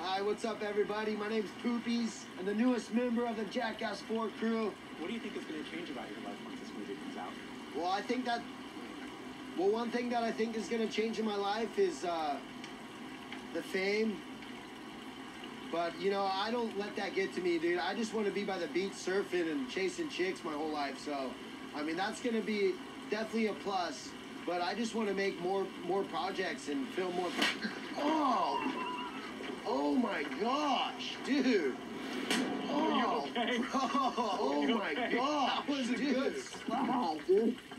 Hi, what's up, everybody? My name's Poopies. I'm the newest member of the Jackass 4 crew. What do you think is going to change about your life once this movie comes out? Well, one thing that I think is going to change in my life is the fame. But, you know, I don't let that get to me, dude. I just want to be by the beach surfing and chasing chicks my whole life. So, I mean, that's going to be definitely a plus. But I just want to make more projects and film more. Oh my gosh, dude. Oh, okay? bro. Oh my gosh. That was a good slap, dude.